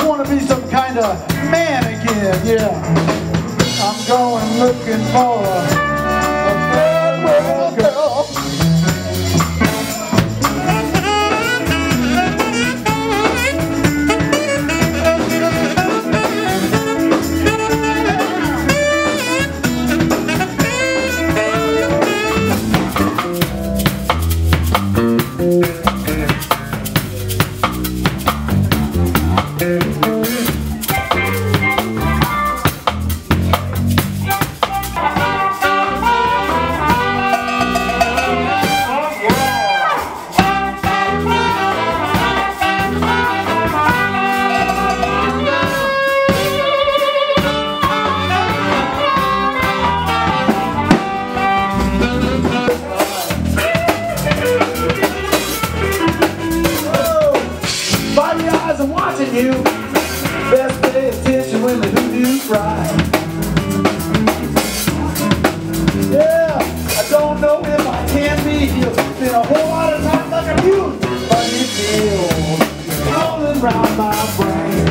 want to be some kind of mannequin, yeah. I'm going looking for a third world girl. I'm watching you. Best pay attention when the hoodoo cry. Yeah, I don't know if I can be healed. Been a whole lot of time like a mule, but it feels rolling round my brain.